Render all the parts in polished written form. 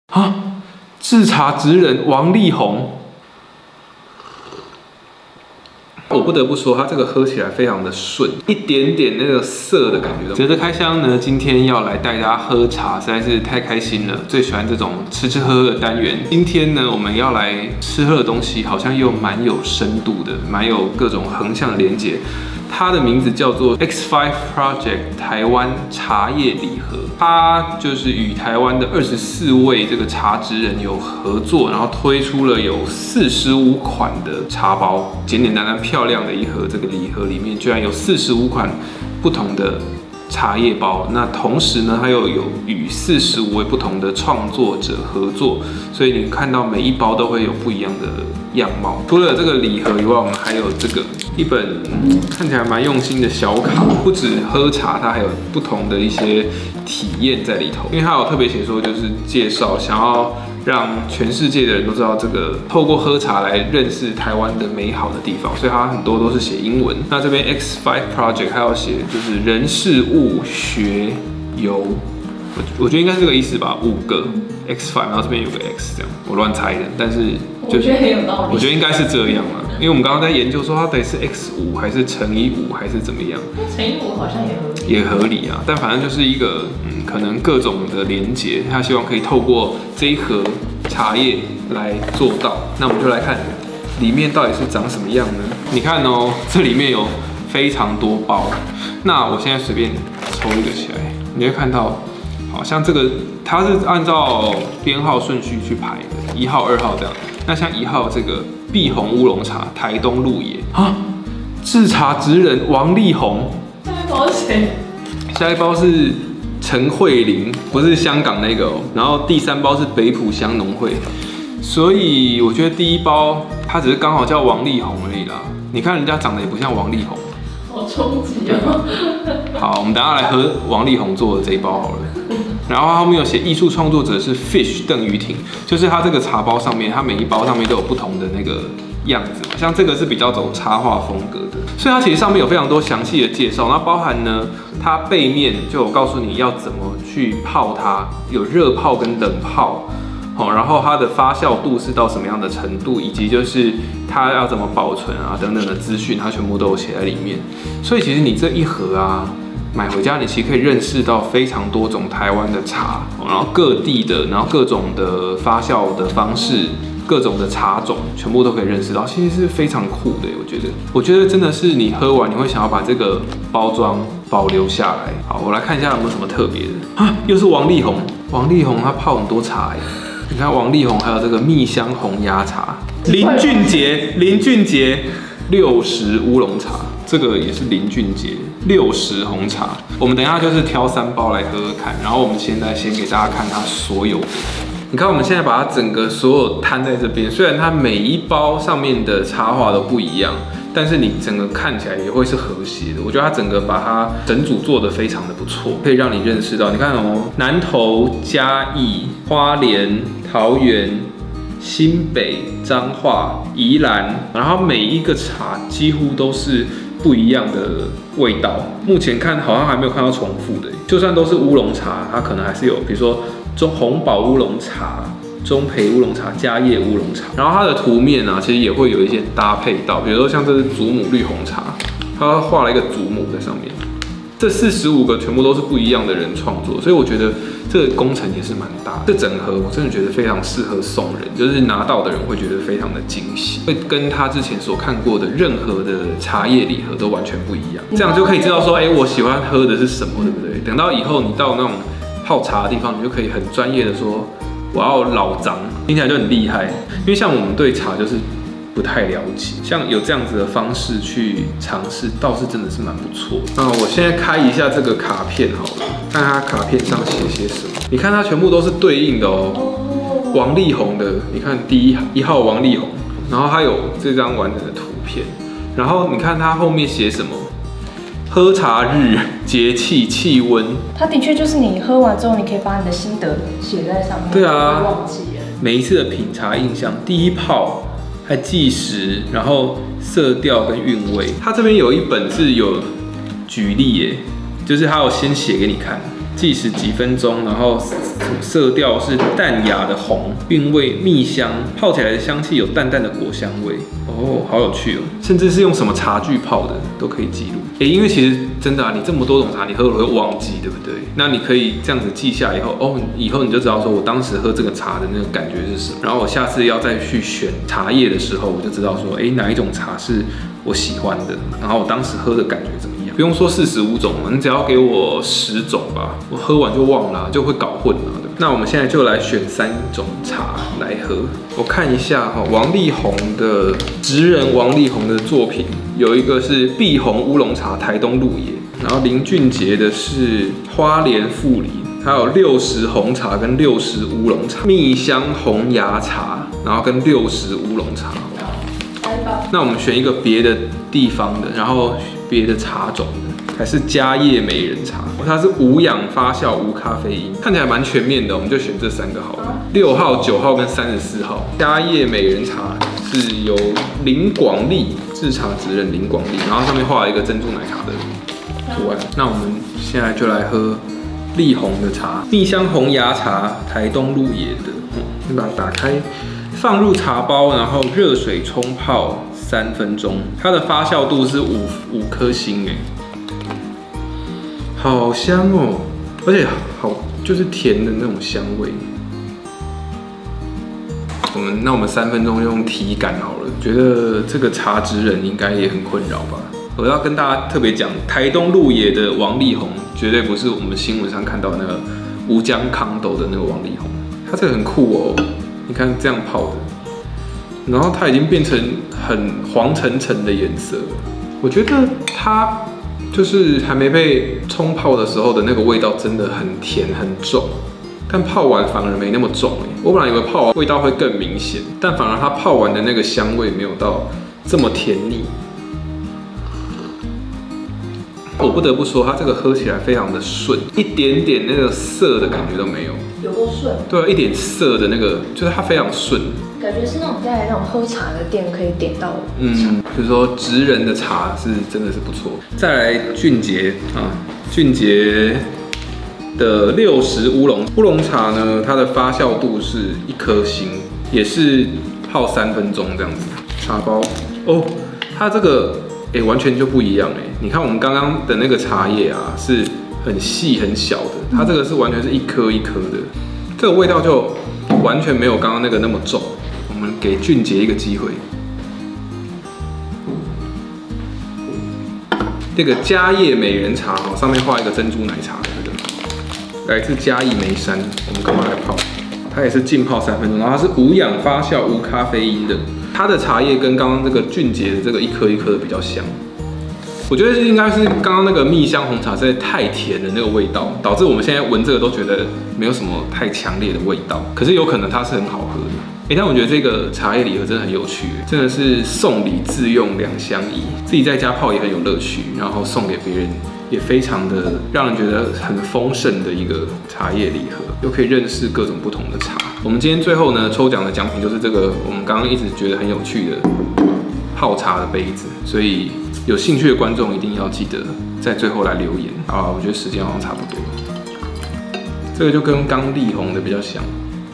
啊，制茶职人王力宏。我不得不说，它这个喝起来非常的顺，一点点那个涩的感觉。觉得开箱呢，今天要来带大家喝茶，实在是太开心了。最喜欢这种吃吃喝喝的单元。今天呢，我们要来吃喝的东西，好像又蛮有深度的，蛮有各种横向的连结。它的名字叫做 X5 Project 台湾茶叶礼盒，它就是与台湾的24位这个茶职人有合作，然后推出了有45款的茶包，简简单单漂亮的一盒，这个礼盒里面居然有45款不同的茶叶包。那同时呢，它又有与45位不同的创作者合作，所以你看到每一包都会有不一样的样貌。除了这个礼盒以外，我们还有这个一本看起来蛮用心的小卡，不止喝茶，它还有不同的一些体验在里头。因为它有特别写说，就是介绍想要让全世界的人都知道这个透过喝茶来认识台湾的美好的地方，所以它很多都是写英文。那这边 X5 Project 还要写就是人事物学游，我觉得应该是这个意思吧，5个 X5， 然后这边有个 X 这样，我乱猜的，但是我觉得很有道理。 我觉得应该是这样啊，因为我们刚刚在研究说它到底是 X5还是乘以5还是怎么样， 乘以5好像也合理啊，但反正就是一个可能各种的连结，他希望可以透过这一盒茶叶来做到。那我们就来看里面到底是长什么样呢？你看哦，这里面有非常多包。那我现在随便抽一个起来，你会看到，好像这个它是按照编号顺序去排的，1号、2号这样。那像1号这个碧红乌龙茶，台东鹿野啊，制茶职人王力宏。 下一包是谁？ 下一包是陈慧琳，不是香港那个哦。然后第3包是北埔香农会，所以我觉得第1包它只是刚好叫王力宏而已啦。你看人家长得也不像王力宏， 好冲击哦。 好，我们等一下来喝王力宏做的这一包好了。然后它后面有写艺术创作者是 Fish 邓雨婷，就是它这个茶包上面，它每一包上面都有不同的那个样子嘛，像这个是比较走插画风格的，所以它其实上面有非常多详细的介绍，那包含呢，它背面就有告诉你要怎么去泡它，有热泡跟冷泡，然后它的发酵度是到什么样的程度，以及就是它要怎么保存啊等等的资讯，它全部都有写在里面。所以其实你这一盒啊买回家，你其实可以认识到非常多种台湾的茶，然后各地的，然后各种的发酵的方式。各种的茶种全部都可以认识到，其实是非常酷的。我觉得真的是你喝完你会想要把这个包装保留下来。好，我来看一下有没有什么特别的啊？又是王力宏，王力宏他泡很多茶哎，你看王力宏还有这个蜜香红鸭茶，林俊杰60乌龙茶，这个也是林俊杰60红茶。我们等一下就是挑3包来喝喝看，然后我们现在先给大家看它所有的。你看，我们现在把它整个所有摊在这边，虽然它每一包上面的插画都不一样，但是你整个看起来也会是和谐的。我觉得它整个把它整组做得非常的不错，可以让你认识到。你看哦，南投、嘉义、花莲、桃园、新北、彰化、宜兰，然后每一个茶几乎都是不一样的味道。目前看好像还没有看到重复的，就算都是乌龙茶，它可能还是有，比如说红宝乌龙茶、中培乌龙茶、嘉叶乌龙茶，然后它的图面啊，其实也会有一些搭配到，比如说像这是祖母绿红茶，它画了一个祖母在上面。这45个全部都是不一样的人创作，所以我觉得这个工程也是蛮大的。这整盒我真的觉得非常适合送人，就是拿到的人会觉得非常的惊喜，会跟他之前所看过的任何的茶叶礼盒都完全不一样。这样就可以知道说，我喜欢喝的是什么，对不对？等到以后你到那种泡茶的地方，你就可以很专业的说，我要老张，听起来就很厉害。因为像我们对茶就是不太了解，像有这样子的方式去尝试，倒是真的是蛮不错。那我现在开一下这个卡片好了，看它卡片上写些什么。你看它全部都是对应的哦。王力宏的，你看第1号王力宏，然后它有这张完整的图片，然后你看它后面写什么？喝茶日、节气、气温， 它的确就是你喝完之后，你可以把你的心得写在上面。 对啊， 不会忘记了每一次的品茶印象，第1泡还计时，然后色调跟韵味。它这边有一本是有举例耶，就是它有先写给你看， 计时几分钟，然后色调是淡雅的红，韵味蜜香，泡起来的香气有淡淡的果香味。哦，好有趣哦！甚至是用什么茶具泡的都可以记录。因为其实真的啊，你这么多种茶，你喝了会忘记，对不对？那你可以这样子记下以后，以后你就知道说我当时喝这个茶的那个感觉是什么。然后我下次要再去选茶叶的时候，我就知道说，哪一种茶是我喜欢的，然后我当时喝的感觉怎么样？不用说45种了，你只要给我10种吧，我喝完就忘了，就会搞混了。对，那我们现在就来选3种茶来喝。我看一下王力宏的职人王力宏的作品，有一个是碧红乌龙茶台东鹿野，然后林俊杰的是花莲富里，还有60红茶跟60乌龙茶，蜜香红芽茶，然后跟60乌龙茶。那我们选一个别的地方的，然后别的茶种的，还是嘉叶美人茶，它是无氧发酵无咖啡因，看起来蛮全面的，我们就选这3个好了。6号、9号跟34号。嘉叶美人茶是由林广利制茶职人林广利，然后上面画了一个珍珠奶茶的图案。那我们现在就来喝力宏的茶，蜜香红芽茶，台东鹿野的。你把它打开。放入茶包，然后热水冲泡3分钟。它的发酵度是5颗星，好香哦，而且好就是甜的那种香味。那我们3分钟用体感好了，觉得这个茶职人应该也很困扰吧。我要跟大家特别讲，台东鹿野的王力宏绝对不是我们新闻上看到的那个吴江康斗的那个王力宏，他这个很酷哦。你看这样泡的，然后它已经变成很黄澄澄的颜色。我觉得它就是还没被冲泡的时候的那个味道真的很甜很重，但泡完反而没那么重。我本来以为泡完味道会更明显，但反而它泡完的那个香味没有到这么甜腻。我不得不说，它这个喝起来非常的顺，一点点那个涩的感觉都没有。 有够顺。 对，一点涩的那个，就是它非常顺。 感觉是那种在那种喝茶的店可以点到的。 就是说职人的茶是真的是不错。再来俊杰啊，俊杰的60乌龙茶呢，它的发酵度是1颗星，也是泡3分钟这样子。茶包哦，它这个完全就不一样你看我们刚刚的那个茶叶啊，是很细很小的，它这个是完全是一颗一颗的，这个味道就完全没有刚刚那个那么重。我们给俊杰一个机会。这个嘉叶美人茶上面画一个珍珠奶茶，这个来自嘉义梅山，我们干嘛来泡？它也是浸泡3分钟，然后它是无氧发酵无咖啡因的。它的茶叶跟刚刚这个俊杰的这个一颗一颗的比较香。我觉得应该是刚刚那个蜜香红茶实在太甜的那个味道，导致我们现在闻这个都觉得没有什么太强烈的味道。可是有可能它是很好喝的。但我觉得这个茶叶礼盒真的很有趣，真的是送礼自用两相宜，自己在家泡也很有乐趣，然后送给别人也非常的让人觉得很丰盛的一个茶叶礼盒，又可以认识各种不同的茶。我们今天最后呢抽奖的奖品就是这个我们刚刚一直觉得很有趣的泡茶的杯子，所以有兴趣的观众一定要记得在最后来留言啊！我觉得时间好像差不多了，这个就跟刚力宏的比较像。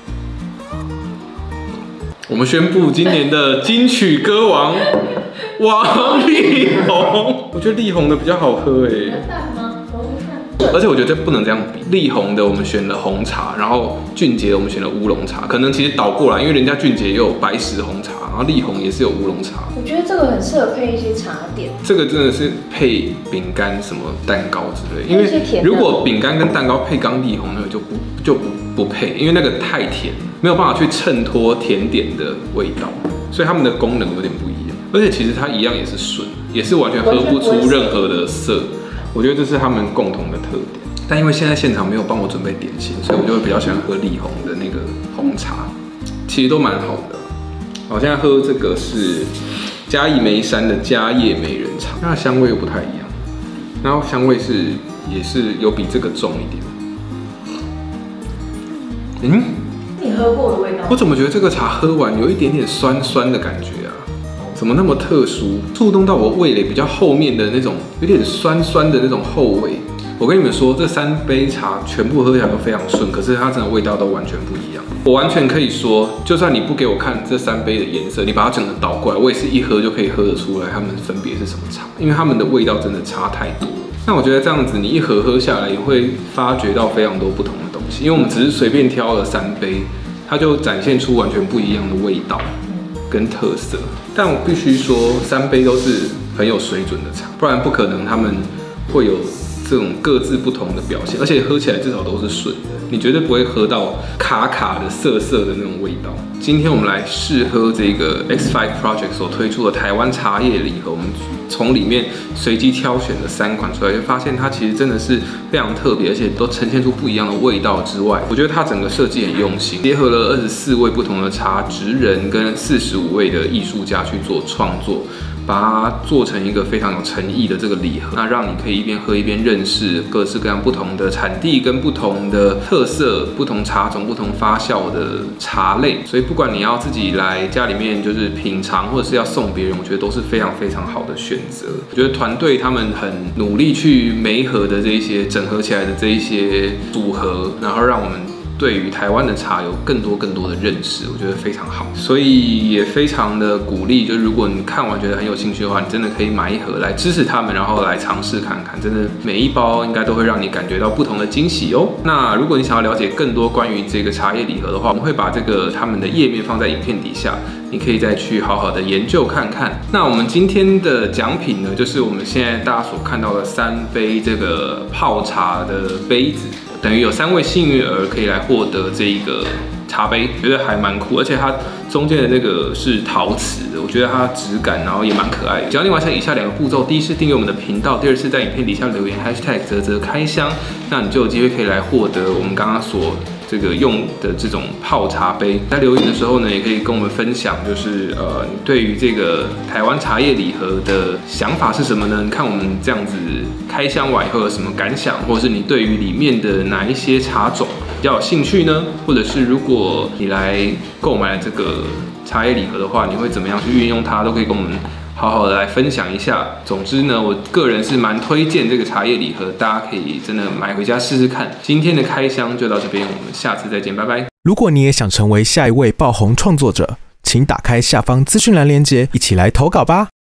我们宣布今年的金曲歌王王力宏，我觉得力宏的比较好喝而且我觉得不能这样比，力宏的我们选了红茶，然后俊杰的我们选了乌龙茶，可能其实倒过来，因为人家俊杰也有白石红茶，然后力宏也是有乌龙茶。 我觉得这个很适合配一些茶点， 这个真的是配饼干、什么蛋糕之类，因为如果饼干跟蛋糕配刚力宏那个就不配，因为那个太甜，没有办法去衬托甜点的味道，所以它们的功能有点不一样。而且其实它一样也是顺，也是完全喝不出任何的涩。我觉得这是他们共同的特点，但因为现在现场没有帮我准备点心，所以我就会比较喜欢喝力宏的那个红茶，其实都蛮好的。我现在喝这个是嘉义梅山的嘉叶美人茶，它的香味又不太一样，然后香味也是有比这个重一点。 你喝过的味道？ 我怎么觉得这个茶喝完有一点点酸酸的感觉啊？怎么那么特殊，触动到我味蕾比较后面的那种有点酸酸的那种后味， 我跟你们说，这3杯茶全部喝起来都非常顺，可是它真的味道都完全不一样。我完全可以说，就算你不给我看这3杯的颜色，你把它整个倒过来，我也是一喝就可以喝得出来它们分别是什么茶，因为它们的味道真的差太多了。那我觉得这样子，你一盒喝下来，也会发觉到非常多不同的东西，因为我们只是随便挑了3杯，它就展现出完全不一样的味道跟特色。但我必须说，3杯都是很有水准的茶，不然不可能他们会有这种各自不同的表现，而且喝起来至少都是顺的，你绝对不会喝到卡卡的涩涩的那种味道。今天我们来试喝这个 X5 Project 所推出的台湾茶叶礼盒，我们从里面随机挑选了3款出来，就发现它其实真的是非常特别，而且都呈现出不一样的味道之外，我觉得它整个设计很用心，结合了24位不同的茶职人跟45位的艺术家去做创作，把它做成一个非常有诚意的这个礼盒，那让你可以一边喝一边认识各式各样不同的产地跟不同的特色、不同茶种、不同发酵的茶类。所以不管你要自己来家里面就是品尝，或者是要送别人，我觉得都是非常非常好的选择。我觉得团队他们很努力去媒合的这一些整合起来的这一些组合，然后让我们对于台湾的茶有更多的认识，我觉得非常好，所以也非常的鼓励。就如果你看完觉得很有兴趣的话，你真的可以买一盒来支持他们，然后来尝试看看，真的每一包应该都会让你感觉到不同的惊喜哦。那如果你想要了解更多关于这个茶叶礼盒的话，我们会把这个他们的页面放在影片底下，你可以再去好好的研究看看。那我们今天的奖品呢，就是我们现在大家所看到的3杯这个泡茶的杯子。等于有3位幸运儿可以来获得这一个茶杯，觉得还蛮酷，而且它中间的那个是陶瓷的，我觉得它质感然后也蛮可爱的。只要你完成以下2个步骤，第一是订阅我们的频道，第二是在影片底下留言 #泽开箱，那你就有机会可以来获得我们刚刚所这个用的这种泡茶杯。在留言的时候呢，也可以跟我们分享，就是你对于这个台湾茶叶礼盒的想法是什么呢？你看我们这样子开箱完以后有什么感想，或者是你对于里面的哪一些茶种比较有兴趣呢？或者是如果你来购买这个茶叶礼盒的话，你会怎么样去运用它，都可以跟我们好好的来分享一下。总之呢，我个人是蛮推荐这个茶叶礼盒，大家可以真的买回家试试看。今天的开箱就到这边，我们下次再见，拜拜。 如果你也想成为下一位爆红创作者，请打开下方资讯栏连结，一起来投稿吧。